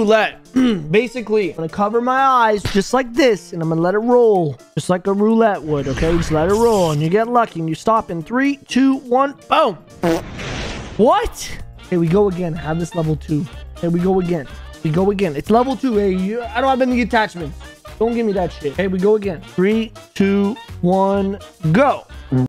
roulette. Basically, I'm gonna cover my eyes just like this, and I'm gonna let it roll just like a roulette would. Okay, just let it roll, and you get lucky, and you stop in 3, 2, 1, boom. What? Here we go again. Have this level 2. Here we go again. We go again. It's level 2. Hey, I don't have any attachments. Don't give me that shit. Hey, we go again. 3, 2, 1, go.